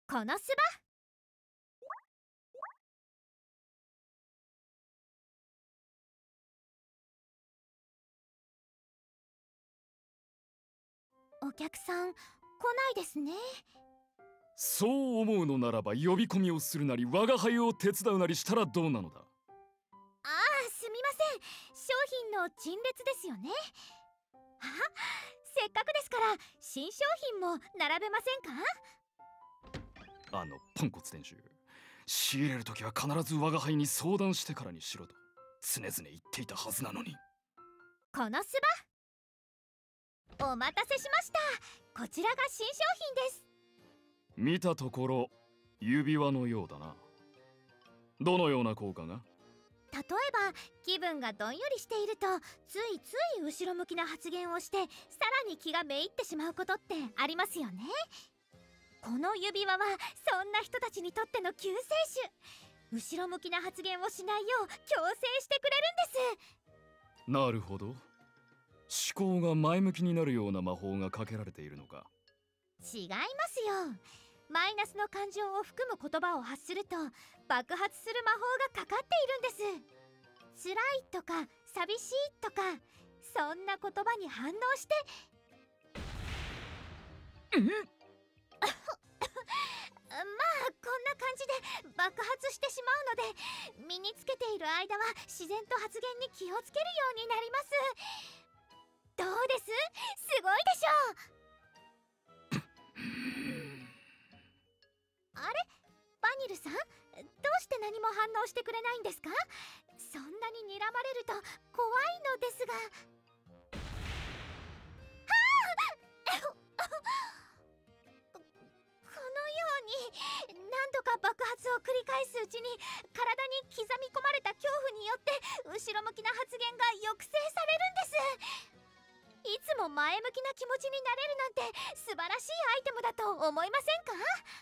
このすば。お客さん来ないですね。 そう思うのならば呼び込みをするなり我が輩を手伝うなりしたらどうなのだ。 すみません、商品の陳列ですよね。せっかくですから新商品も並べませんか？ ポンコツ店主、仕入れるときは必ず我が輩に相談してからにしろと常々言っていたはずなのに。 このすば、お待たせしました。こちらが新商品です。 見たところ指輪のようだな。どのような効果が？ 例えば気分がどんよりしているとついつい後ろ向きな発言をしてさらに気がめいってしまうことってありますよね。この指輪はそんな人たちにとっての救世主。後ろ向きな発言をしないよう強制してくれるんです。 なるほど、思考が前向きになるような魔法がかけられているのか？ 違いますよ。マイナスの感情を含む言葉を発すると爆発する魔法がかかっているんです。辛いとか寂しいとかそんな言葉に反応してまあこんな感じで爆発してしまうので身につけている間は自然と発言に気をつけるようになります。どうです？すごいでしょう。あれ、バニルさん、どうして何も反応してくれないんですか？そんなに睨まれると怖いのですが。このように何度か爆発を繰り返すうちに体に刻み込まれた恐怖によって後ろ向きな発言が抑制されるんです。いつも前向きな気持ちになれるなんて素晴らしいアイテムだと思いませんか？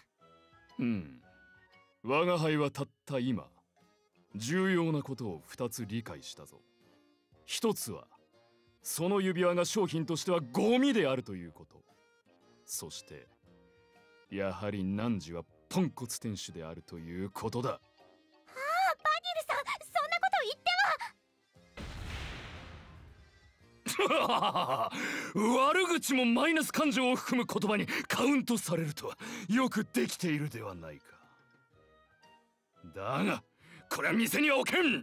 我が輩はたった今重要なことを2つ理解したぞ。一つはその指輪が商品としてはゴミであるということ。そしてやはり汝はポンコツ店主であるということだ。 バニルさん、そんなこと言っては。 悪口もマイナス感情を含む言葉にカウントされるとはよくできているではないか。だがこれは店には置けん。 そんな、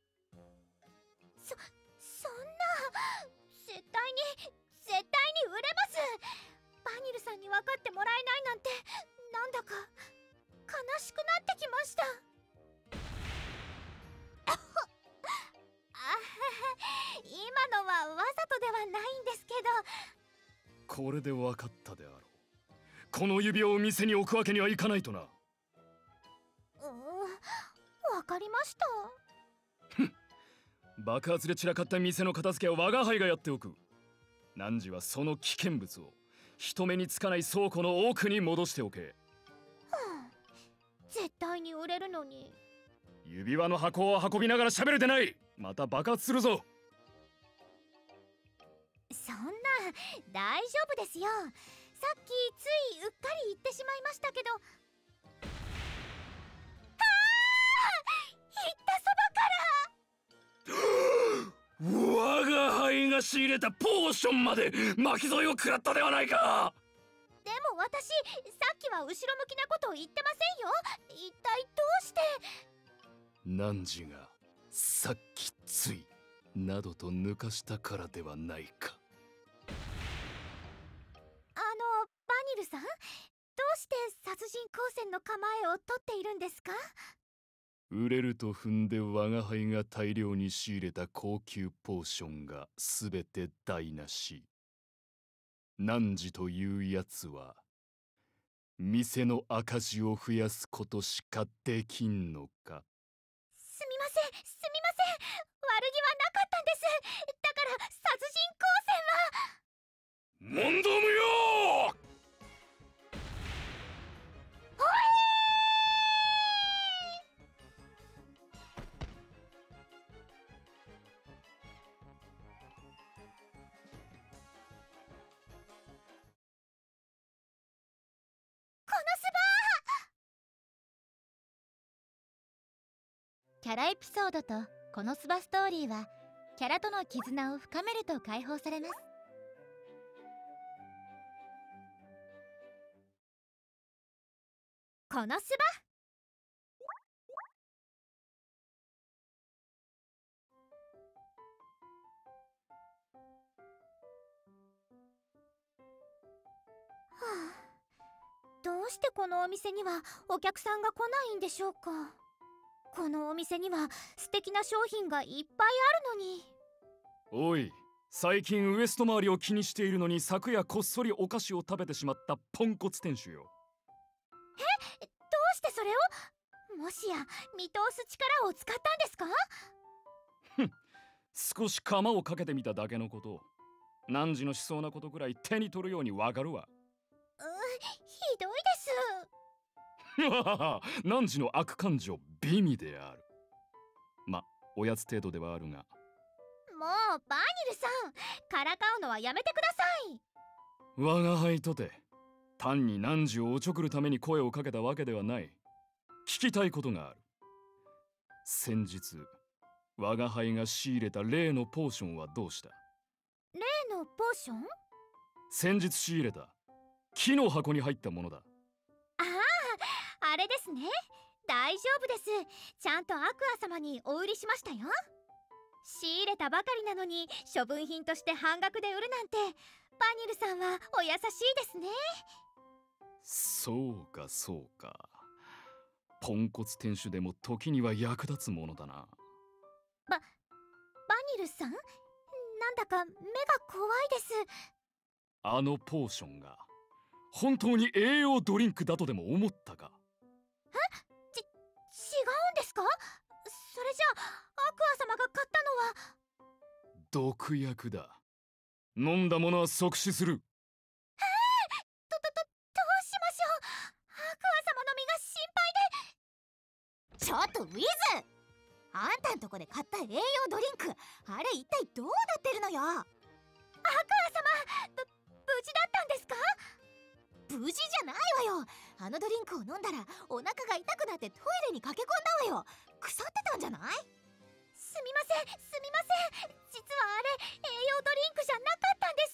絶対に売れます。バニルさんに分かってもらえないなんてなんだか悲しくなってきました。今のはわざとではないんですけど。 これで分かったであろう。この指輪を店に置くわけにはいかないとな。 わかりました。 爆発で散らかった店の片付けは我が輩がやっておく。汝はその危険物を人目につかない倉庫の奥に戻しておけ。 絶対に売れるのに。 指輪の箱を運びながら喋るでない。また爆発するぞ。 そんな、大丈夫ですよ。さっきついうっかり言ってしまいましたけど。言ったそばから我が輩が仕入れたポーションまで巻き添えを食らったではないか。 でも私、さっきは後ろ向きなことを言ってませんよ。一体どうして。 汝がさっきついなどと抜かしたからではないか。 バニルさん、どうして殺人光線の構えをとっているんですか？ 売れると踏んで我が輩が大量に仕入れた高級ポーションがすべて台無し。汝というやつは店の赤字を増やすことしかできんのか。 すみません、悪気はなかったんです。だから殺人光線は。 問答無用。 このスバキャラエピソードとこのスバストーリーはキャラとの絆を深めると解放されます。 このスバはあ、どうしてこのお店にはお客さんが来ないんでしょうか。このお店には素敵な商品がいっぱいあるのに。 おい、最近ウエスト周りを気にしているのに昨夜こっそりお菓子を食べてしまったポンコツ店主よ。 どうしてそれを？もしや見通す力を使ったんですか？ 少し釜をかけてみただけのこと。汝のしそうなことぐらい手に取るようにわかるわ。 ひどいです。 汝の悪感情美味である。ま、おやつ程度ではあるが。 もうバーニルさん、からかうのはやめてください。 我が輩とて単に汝をおちょくるために声をかけたわけではない。聞きたいことがある。先日我が輩が仕入れた例のポーションはどうした？ 例のポーション？ 先日仕入れた木の箱に入ったものだ。 ああ、あれですね。大丈夫です。ちゃんとアクア様にお売りしましたよ。仕入れたばかりなのに処分品として半額で売るなんて、バニルさんはお優しいですね。 そうかそうか。ポンコツ店主でも時には役立つものだな。 バニルさん、なんだか目が怖いです。 あのポーションが本当に栄養ドリンクだとでも思ったか？ 違うんですか？それじゃあアクア様が買ったのは毒薬だ。飲んだものは即死する。 どうしましょう。アクア様の身が心配で。 ちょっとウィズ、あんたんとこで買った栄養ドリンク、あれ一体どうなってるのよ。 アクア様、無事だったんですか？ 無事じゃないわよ。あのドリンクを飲んだらお腹が痛くなってトイレに駆け込んだわよ。腐ってたんじゃない？ すみません。実はあれ栄養ドリンクじゃなかったんです。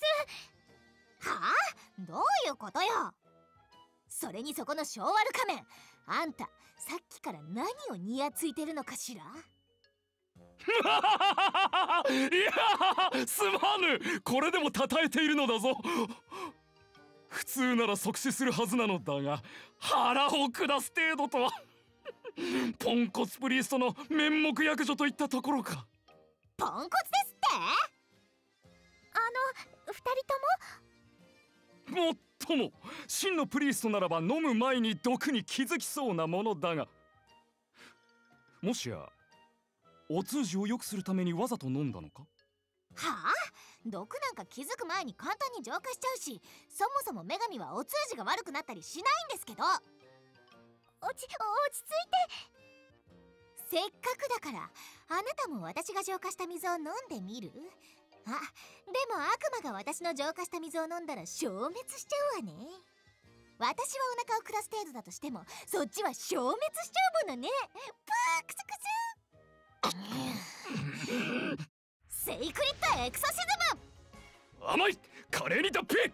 はあ？どういうことよ。それにそこの小悪仮面、あんたさっきから何をニヤついてるのかしら？ いや、すまぬ。これでも称えているのだぞ。普通なら即死するはずなのだが、腹を下す程度とは。ポンコツプリーストの面目躍如といったところか。 ポンコツですって？ 二人とも？ もっとも真のプリーストならば飲む前に毒に気づきそうなものだが、もしやお通じを良くするためにわざと飲んだのか？ はあ？毒なんか気づく前に簡単に浄化しちゃうし、そもそも女神はお通じが悪くなったりしないんですけど。 落ち着いて。 せっかくだからあなたも私が浄化した水を飲んでみる？あ、でも悪魔が私の浄化した水を飲んだら消滅しちゃうわね。私はお腹を下す程度だとしても、そっちは消滅しちゃうものね。プークスクスセイクリッドエクソシズム。 甘い、華麗に脱皮。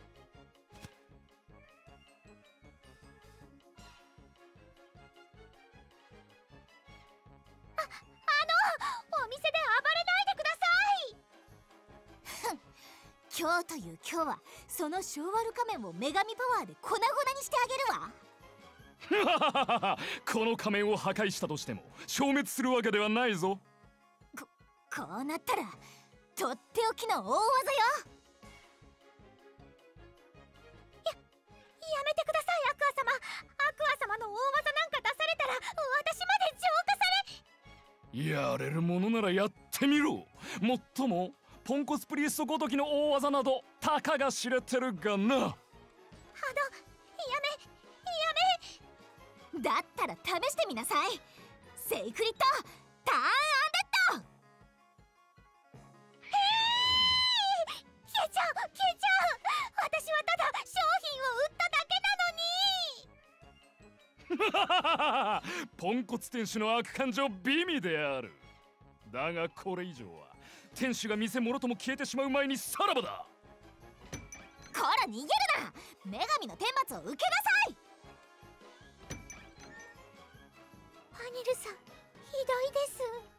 お店で暴れないでください。 今日という今日はその小悪仮面を女神パワーで粉々にしてあげるわ。 この仮面を破壊したとしても消滅するわけではないぞ。 こうなったらとっておきの大技よ。 やめてください、アクア様。アクア様の大技なんか出されたら私まで浄化され。 やれるものならやってみろ。もっともポンコツプリーストごときの大技などたかが知れてるがな。 やめ。 だったら試してみなさい。セイクリッドターンアンデッド。 消えちゃう。私はただ商品を売っただけポンコツ天使の悪感情美味である。だがこれ以上は天使が店もろとも消えてしまう前にさらばだ。 こら逃げるな。女神の顛末を受けなさい。 ファニルさん、ひどいです。